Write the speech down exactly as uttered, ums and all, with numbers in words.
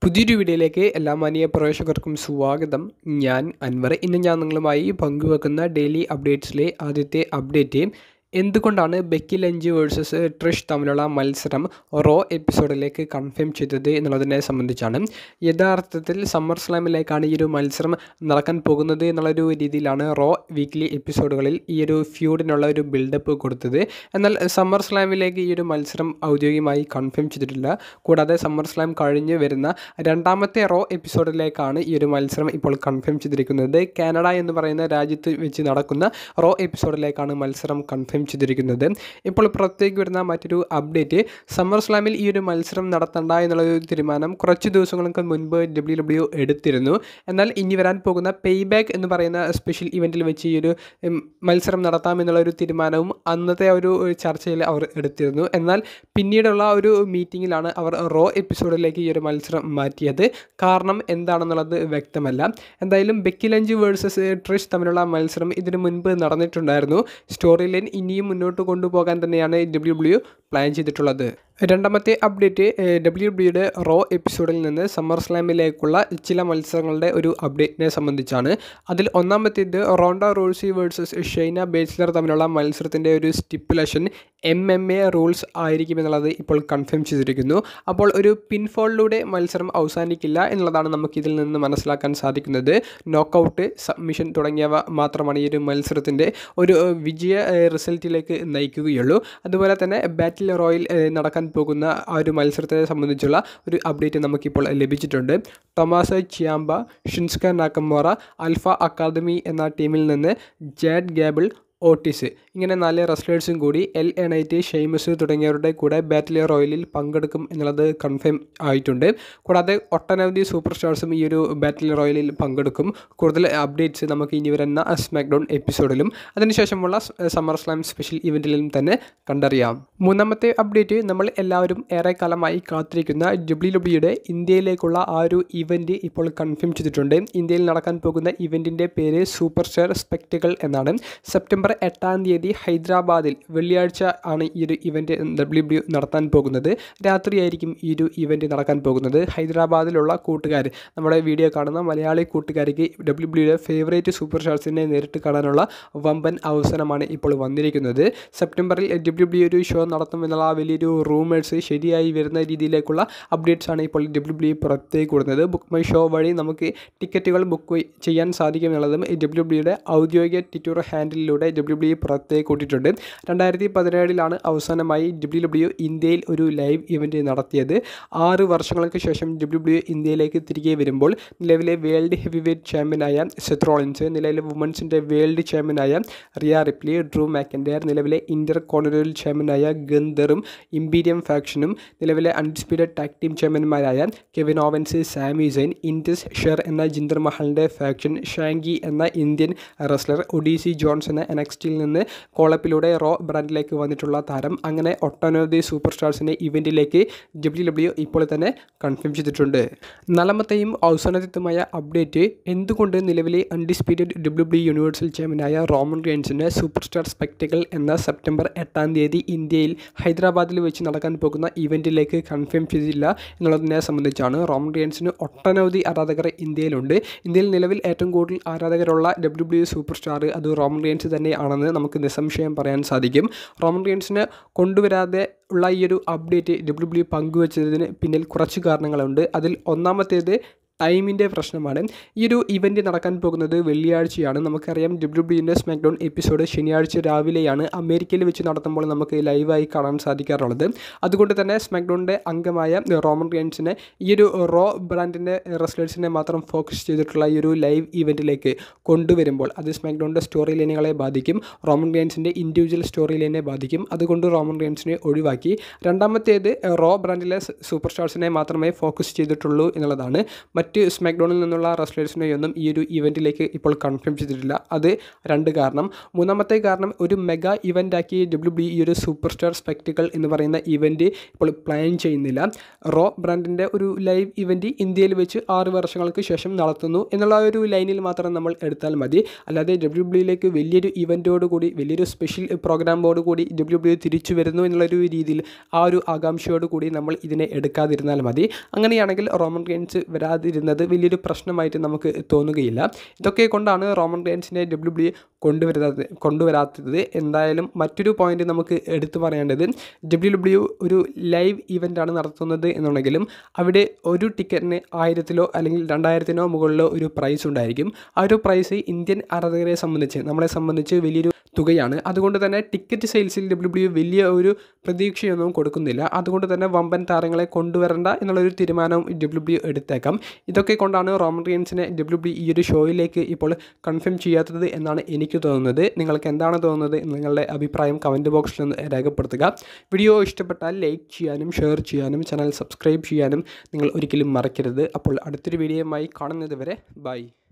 പുതിയൊരു വീഡിയോയിലേക്ക് എല്ലാ മാന്യ പ്രേക്ഷകർക്കും സ്വാഗതം. ഞാൻ അൻവർ. ഇന്ന് ഞാൻ നിങ്ങളുമായി പങ്കുവെക്കുന്ന ഡെയിലി അപ്ഡേറ്റ്സിലെ ആദ്യത്തെ അപ്ഡേറ്റ്, എന്തുകൊണ്ടാണ് ബെക്കി ലഞ്ച് വേഴ്സസ് ട്രിഷ് തമ്മിലുള്ള മത്സരം റോ എപ്പിസോഡിലേക്ക് കൺഫേം ചെയ്തത് എന്നുള്ളതിനെ സംബന്ധിച്ചാണ്. യഥാർത്ഥത്തിൽ സമ്മർ സ്ലാമിലേക്കാണ് ഈ ഒരു മത്സരം നടക്കാൻ പോകുന്നത് എന്നുള്ളൊരു രീതിയിലാണ് റോ വീക്ക്ലി എപ്പിസോഡുകളിൽ ഈ ഒരു ഫ്യൂഡിനുള്ള ഒരു ബിൽഡപ്പ് കൊടുത്തത്. എന്നാൽ സമ്മർ സ്ലാമിലേക്ക് ഈ ഒരു മത്സരം ഔദ്യോഗികമായി കൺഫേം ചെയ്തിട്ടില്ല. കൂടാതെ സമ്മർ സ്ലാം കഴിഞ്ഞ് വരുന്ന രണ്ടാമത്തെ റോ എപ്പിസോഡിലേക്കാണ് ഈ ഒരു മത്സരം ഇപ്പോൾ കൺഫേം ചെയ്തിരിക്കുന്നത്. കാനഡ എന്ന് പറയുന്ന രാജ്യത്ത് വെച്ച് നടക്കുന്ന റോ എപ്പിസോഡിലേക്കാണ് മത്സരം കൺഫേം ചെയ്തിരിക്കുന്നത്. ഇപ്പോൾ പുറത്തേക്ക് വരുന്ന മറ്റൊരു അപ്ഡേറ്റ്, സമ്മർ സ്ലാമിൽ ഈ ഒരു മത്സരം നടത്തണ്ട എന്നുള്ളൊരു തീരുമാനം കുറച്ച് ദിവസങ്ങൾക്ക് മുൻപ് ഡബ്ല്യു ഡബ്ല്യു എടുത്തിരുന്നു. എന്നാൽ ഇനി വരാൻ പോകുന്ന പേ ബാക്ക് എന്ന് പറയുന്ന സ്പെഷ്യൽ ഇവൻറ്റിൽ വെച്ച് ഈ ഒരു മത്സരം നടത്താം എന്നുള്ളൊരു തീരുമാനവും അന്നത്തെ ഒരു ചർച്ചയിൽ അവർ എടുത്തിരുന്നു. എന്നാൽ പിന്നീടുള്ള ഒരു മീറ്റിങ്ങിലാണ് അവർ റോ എപ്പിസോഡിലേക്ക് ഈ ഒരു മത്സരം മാറ്റിയത്. കാരണം എന്താണെന്നുള്ളത് വ്യക്തമല്ല. എന്തായാലും ബെക്കി ലഞ്ച് വേഴ്സസ് ട്രിഷ് തമ്മിലുള്ള മത്സരം ഇതിനു മുൻപ് നടന്നിട്ടുണ്ടായിരുന്നു. സ്റ്റോറി ലൈൻ ഇനിയും മുന്നോട്ട് കൊണ്ടുപോകാൻ തന്നെയാണ് ഡബ്ല്യു ഡബ്ല്യു പ്ലാൻ ചെയ്തിട്ടുള്ളത്. രണ്ടാമത്തെ അപ്ഡേറ്റ്, ഡബ്ല്യു ഡബ്ല്യുയുടെ റോ എപ്പിസോഡിൽ നിന്ന് സമ്മർ സ്ലാമിലേക്കുള്ള ചില മത്സരങ്ങളുടെ ഒരു അപ്ഡേറ്റിനെ സംബന്ധിച്ചാണ്. അതിൽ ഒന്നാമത്തേത് Ronda Rousey versus Shayna Baszler തമ്മിലുള്ള മത്സരത്തിൻ്റെ ഒരു stipulation M M A rules ആയിരിക്കുമെന്നുള്ളത് ഇപ്പോൾ കൺഫേം ചെയ്തിരിക്കുന്നു. അപ്പോൾ ഒരു പിൻഫോളിലൂടെ മത്സരം അവസാനിക്കില്ല എന്നുള്ളതാണ് നമുക്കിതിൽ നിന്ന് മനസ്സിലാക്കാൻ സാധിക്കുന്നത്. നോക്കൗട്ട്, സബ്മിഷൻ തുടങ്ങിയവ മാത്രമാണ് ഈ ഒരു മത്സരത്തിൻ്റെ ഒരു വിജയ റിസൾട്ടിലേക്ക് നയിക്കുകയുള്ളൂ. അതുപോലെ തന്നെ ബാറ്റിൽ റോയൽ നടക്കാൻ പോകുന്ന ആ ഒരു മത്സരത്തെ സംബന്ധിച്ചുള്ള ഒരു അപ്ഡേറ്റ് നമുക്കിപ്പോൾ ലഭിച്ചിട്ടുണ്ട്. Tommaso Ciampa, Shinsuke Nakamura, Alpha Academy എന്ന ടീമിൽ നിന്ന് ജാഡ് ഗാബിൾ, ഓട്ടിസ്, ഇങ്ങനെ നാല് റെസ്ലേഴ്സും കൂടി എൽ എ നൈറ്റ്, ഷെയ്മസ് തുടങ്ങിയവരുടെ കൂടെ ബാറ്റിൽ റോയലിൽ പങ്കെടുക്കും എന്നുള്ളത് കൺഫേം ആയിട്ടുണ്ട്. കൂടാതെ ഒട്ടനവധി സൂപ്പർ സ്റ്റാർസും ഈ ഒരു ബാറ്റിൽ റോയലിൽ പങ്കെടുക്കും. കൂടുതൽ അപ്ഡേറ്റ്സ് നമുക്ക് ഇനി വരുന്ന സ്മാക്ക് ഡൗൺ എപ്പിസോഡിലും അതിനുശേഷമുള്ള സമ്മർ സ്ലാം സ്പെഷ്യൽ ഇവൻറ്റിലും തന്നെ കണ്ടറിയാം. മൂന്നാമത്തെ അപ്ഡേറ്റ്, നമ്മൾ എല്ലാവരും ഏറെക്കാലമായി കാത്തിരിക്കുന്ന ഡബ്ല്യു ഡബ്ല്യുയുടെ ഇന്ത്യയിലേക്കുള്ള ആ ഒരു ഇവൻറ്റ് ഇപ്പോൾ കൺഫേം ചെയ്തിട്ടുണ്ട്. ഇന്ത്യയിൽ നടക്കാൻ പോകുന്ന ഇവൻറ്റിൻ്റെ പേര് സൂപ്പർ സ്റ്റാർ സ്പെക്ടിക്കിൾ എന്നാണ്. സെപ്റ്റംബർ എട്ടാം തീയതി ഹൈദരാബാദിൽ വെള്ളിയാഴ്ച ആണ് ഈ ഒരു ഇവൻറ്റ് ഡബ്ല്യു ഡബ്ല്യു നടത്താൻ പോകുന്നത്. രാത്രിയായിരിക്കും ഈ ഒരു ഇവൻറ്റ് നടക്കാൻ പോകുന്നത്. ഹൈദരാബാദിലുള്ള കൂട്ടുകാർ, നമ്മുടെ വീഡിയോ കാണുന്ന മലയാളി കൂട്ടുകാർക്ക് ഡബ്ല്യു ഡബ്ല്യുയുടെ ഫേവറേറ്റ് സൂപ്പർ സ്റ്റാർസിനെ നേരിട്ട് കാണാനുള്ള വമ്പൻ അവസരമാണ് ഇപ്പോൾ വന്നിരിക്കുന്നത്. സെപ്റ്റംബറിൽ ഡബ്ല്യു ഡബ്ല്യു ഒരു ഷോ നടത്തുമെന്നുള്ള വലിയൊരു റൂമേഴ്സ് ശരിയായി വരുന്ന രീതിയിലേക്കുള്ള അപ്ഡേറ്റ്സ് ആണ് ഇപ്പോൾ ഡബ്ല്യു ഡബ്ല്യു പുറത്തേക്ക് കൊടുക്കുന്നത്. ബുക്ക് മൈ ഷോ വഴി നമുക്ക് ടിക്കറ്റുകൾ ബുക്ക് ചെയ്യാൻ സാധിക്കുമെന്നുള്ളതും ഡബ്ല്യു ഡബ്ല്യുയുടെ ഔദ്യോഗിക ട്വിറ്റർ ഹാൻഡിലൂടെ ഡബ്ല്യു ഡബ്ല്യു പുറത്തേക്ക് കൂട്ടിയിട്ടുണ്ട്. രണ്ടായിരത്തി പതിനേഴിലാണ് അവസാനമായി ഡബ്ല്യു ഡബ്ല്യു ഇന്ത്യയിൽ ഒരു ലൈവ് ഇവൻറ്റ് നടത്തിയത്. ആറ് വർഷങ്ങൾക്ക് ശേഷം ഡബ്ല്യു ഡബ്ല്യു ഇന്ത്യയിലേക്ക് തിരികെ വരുമ്പോൾ നിലവിലെ വേൾഡ് ഹെവി വെയ്റ്റ് ചാമ്പ്യനായ സെത്ത് റോളിൻസ്, നിലവിലെ വുമൻസിൻ്റെ വേൾഡ് ചാമ്പ്യനായ റിയ റിപ്ലി, ഡ്രൂ മാക്കൻഡയർ, നിലവിലെ ഇന്റർ കോണ്ടിനെന്റൽ ചാമ്പ്യനായ ഗന്ധറും ഇംപീരിയം ഫാക്ഷനും, നിലവിലെ അൺഡിസ്പ്യൂട്ടഡ് ടാഗ് ടീം ചാമ്പ്യന്മാരായ Kevin Owens, Sami Zayn, Indus Sher എന്ന ജിന്ദർ മഹലിൻ്റെ ഫാക്ഷൻ, ഷാങ്കി എന്ന ഇന്ത്യൻ റെസ്ലർ, ഒഡീസി ജോൺസ് എന്ന എൻ എക്സ് ടിയിൽ നിന്ന് കോളപ്പിലൂടെ റോ ബ്രാൻഡിലേക്ക് വന്നിട്ടുള്ള താരം, അങ്ങനെ ഒട്ടനവധി സൂപ്പർ സ്റ്റാർസിനെ ഇവൻറ്റിലേക്ക് ഡബ്ല്യു ഡബ്ല്യു ഇപ്പോൾ തന്നെ കൺഫേം ചെയ്തിട്ടുണ്ട്. നാലാമത്തെയും അവസാനത്തെയുമായ അപ്ഡേറ്റ്, എന്തുകൊണ്ട് നിലവിലെ അൺഡിസ്പ്യൂട്ടഡ് ഡബ്ല്യു ഡബ്ല്യു യൂണിവേഴ്സൽ ചാമ്പ്യനായ റോമൻ റെയിൻസിൻ്റെ സൂപ്പർ സ്റ്റാർ സ്പെക്ടിക്കിൾ എന്ന സെപ്റ്റംബർ എട്ടാം തീയതി ഇന്ത്യയിൽ ഹൈദരാബാദിൽ വെച്ച് നടക്കാൻ പോകുന്ന ഇവൻറ്റിലേക്ക് കൺഫേം ചെയ്തില്ല എന്നുള്ളതിനെ സംബന്ധിച്ചാണ്. റോമൻ റെയിൻസിന് ഒട്ടനവധി ആരാധകർ ഇന്ത്യയിലുണ്ട്. ഇന്ത്യയിൽ നിലവിൽ ഏറ്റവും കൂടുതൽ ആരാധകരുള്ള ഡബ്ല്യു ഡബ്ല്യു സൂപ്പർ സ്റ്റാർ അത് റോമൻ റെയിൻസ് തന്നെയാണെന്ന് നമുക്ക് നിസ്സംശയം പറയാൻ സാധിക്കും. റോമൻ റെയിൻസിനെ കൊണ്ടുവരാതെ ഉള്ള ഈ ഒരു അപ്ഡേറ്റ് ഡബ്ല്യു ഡബ്ല്യു പങ്കുവച്ചതിന് പിന്നിൽ കുറച്ച് കാരണങ്ങളുണ്ട്. അതിൽ ഒന്നാമത്തേത് ടൈമിൻ്റെ പ്രശ്നമാണ്. ഈ ഒരു ഇവൻറ്റ് നടക്കാൻ പോകുന്നത് വെള്ളിയാഴ്ചയാണ്. നമുക്കറിയാം ഡബ്ല്യു ഡബ്ല്യുവിൻ്റെ സ്മാക്ക് ഡൗൺ എപ്പിസോഡ് ശനിയാഴ്ച രാവിലെയാണ് അമേരിക്കയിൽ വെച്ച് നടത്തുമ്പോൾ നമുക്ക് ലൈവായി കാണാൻ സാധിക്കാറുള്ളത്. അതുകൊണ്ട് തന്നെ സ്മാക്ക് ഡൗണിൻ്റെ അംഗമായ റോമൻ റെയിൻസിനെ ഈ ഒരു റോ ബ്രാൻഡിൻ്റെ റെസ്ലേഴ്സിനെ മാത്രം ഫോക്കസ് ചെയ്തിട്ടുള്ള ഈ ഒരു ലൈവ് ഇവൻറ്റിലേക്ക് കൊണ്ടുവരുമ്പോൾ അത് സ്മാക്ക് ഡൗണിൻ്റെ സ്റ്റോറി ലൈനുകളെ ബാധിക്കും. റോമൻ റെയിൻസിൻ്റെ ഇൻഡിവിജ്വൽ സ്റ്റോറി ലൈനെ ബാധിക്കും. അതുകൊണ്ട് റോമൻ റെയിൻസിനെ ഒഴിവാക്കി. രണ്ടാമത്തേത് റോ ബ്രാൻഡിലെ സൂപ്പർ സ്റ്റാർസിനെ മാത്രമേ ഫോക്കസ് ചെയ്തിട്ടുള്ളൂ എന്നുള്ളതാണ്. മറ്റ് സ്മാക്ഡൗണിൽ നിന്നുള്ള റെസ്ലേഴ്സിനെയൊന്നും ഈ ഒരു ഇവൻറ്റിലേക്ക് ഇപ്പോൾ കൺഫേം ചെയ്തിട്ടില്ല. അത് രണ്ട് കാരണം. മൂന്നാമത്തെ കാരണം, ഒരു മെഗാ ഇവൻ്റാക്കി ഡബ്ല്യു ഡബ്ല്യു ഈ ഒരു സൂപ്പർ സ്റ്റാർ സ്പെക്ടിക്കൽ എന്ന് പറയുന്ന ഇവൻറ്റ് ഇപ്പോൾ പ്ലാൻ ചെയ്യുന്നില്ല. റോ ബ്രാൻഡിൻ്റെ ഒരു ലൈവ് ഇവൻറ്റ് ഇന്ത്യയിൽ വെച്ച് ആറ് വർഷങ്ങൾക്ക് ശേഷം നടത്തുന്നു എന്നുള്ള ഒരു ലൈനിൽ മാത്രം നമ്മൾ എടുത്താൽ മതി. അല്ലാതെ ഡബ്ല്യു ഡബ്ല്യുയിലേക്ക് വലിയൊരു ഇവൻറ്റോട് കൂടി വലിയൊരു സ്പെഷ്യൽ പ്രോഗ്രാമോട് കൂടി ഡബ്ല്യു ഡബ്ല്യു തിരിച്ചു വരുന്നു എന്നുള്ളൊരു രീതിയിൽ ആ ഒരു ആകാംക്ഷയോട് കൂടി നമ്മൾ ഇതിനെ എടുക്കാതിരുന്നാൽ മതി. അങ്ങനെയാണെങ്കിൽ റോമൻ റെയിൻസ് വരാതിരുന്നത് വലിയൊരു പ്രശ്നമായിട്ട് നമുക്ക് തോന്നുകയില്ല. ഇതൊക്കെ കൊണ്ടാണ് റോമൻ റെയിൻസിനെ ഡബ്ല്യു ഡബ്ല്യു കൊണ്ടുവരാത്തത് കൊണ്ടുവരാത്തത് എന്തായാലും മറ്റൊരു പോയിന്റ് നമുക്ക് എടുത്തു പറയേണ്ടത്, ഡബ്ല്യു ഡബ്ല്യു ഒരു ലൈവ് ഇവൻ്റാണ് നടത്തുന്നത് എന്നുണ്ടെങ്കിലും അവിടെ ഒരു ടിക്കറ്റിന് ആയിരത്തിലോ അല്ലെങ്കിൽ രണ്ടായിരത്തിനോ മുകളിലോ ഒരു പ്രൈസ് ഉണ്ടായിരിക്കും. ആ ഒരു പ്രൈസ് ഇന്ത്യൻ ആരാധകരെ സംബന്ധിച്ച് നമ്മളെ സംബന്ധിച്ച് വലിയൊരു തുകയാണ്. അതുകൊണ്ട് തന്നെ ടിക്കറ്റ് സെയിൽസിൽ ഡബ്ല്യു ഡബ്ല്യു വലിയ ഒരു പ്രതീക്ഷയൊന്നും കൊടുക്കുന്നില്ല. അതുകൊണ്ട് തന്നെ വമ്പൻ താരങ്ങളെ കൊണ്ടുവരണ്ട എന്നുള്ളൊരു തീരുമാനവും ഡബ്ല്യു ഡബ്ല്യു എടുത്തേക്കാം. ഇതൊക്കെ കൊണ്ടാണ് റോമൻ റെയിൻസിനെ ഡബ്ല്യു ഡബ്ല്യു ഈ ഒരു ഷോയിലേക്ക് ഇപ്പോൾ കൺഫേം ചെയ്യാത്തത് എന്നാണ് എനിക്ക് തോന്നുന്നത്. നിങ്ങൾക്ക് എന്താണ് തോന്നുന്നത്? നിങ്ങളുടെ അഭിപ്രായം കമൻറ്റ് ബോക്സിൽ ഒന്ന് രേഖപ്പെടുത്തുക. വീഡിയോ ഇഷ്ടപ്പെട്ടാൽ ലൈക്ക് ചെയ്യാനും ഷെയർ ചെയ്യാനും ചാനൽ സബ്സ്ക്രൈബ് ചെയ്യാനും നിങ്ങൾ ഒരിക്കലും മറക്കരുത്. അപ്പോൾ അടുത്തൊരു വീഡിയോയുമായി കാണുന്നത് വരെ ബൈ.